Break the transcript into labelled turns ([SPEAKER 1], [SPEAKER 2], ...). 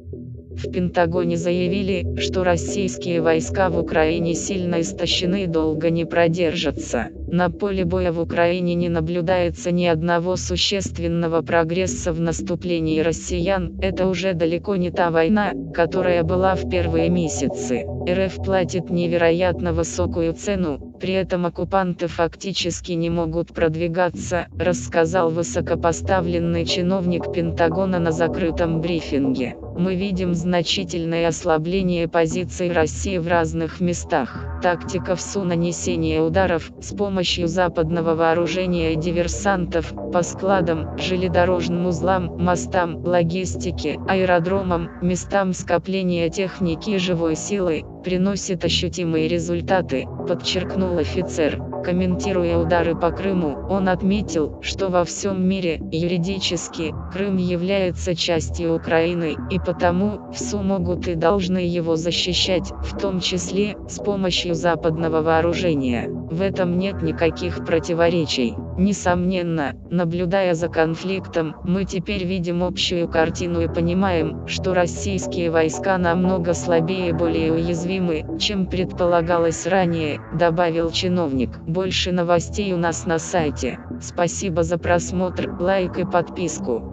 [SPEAKER 1] В Пентагоне заявили, что российские войска в Украине сильно истощены и долго не продержатся. На поле боя в Украине не наблюдается ни одного существенного прогресса в наступлении россиян. Это уже далеко не та война, которая была в первые месяцы. РФ платит невероятно высокую цену, при этом оккупанты фактически не могут продвигаться, рассказал высокопоставленный чиновник Пентагона на закрытом брифинге. Мы видим значительное ослабление позиций России в разных местах. Тактика ВСУ нанесения ударов с помощью западного вооружения и диверсантов по складам, железнодорожным узлам, мостам, логистике, аэродромам, местам скопления техники и живой силы приносит ощутимые результаты, подчеркнул офицер. Комментируя удары по Крыму, он отметил, что во всем мире, юридически, Крым является частью Украины, и потому, ВСУ могут и должны его защищать, в том числе, с помощью западного вооружения. В этом нет никаких противоречий. Несомненно, наблюдая за конфликтом, мы теперь видим общую картину и понимаем, что российские войска намного слабее и более уязвимы, чем предполагалось ранее, добавил чиновник. Больше новостей у нас на сайте. Спасибо за просмотр, лайк и подписку.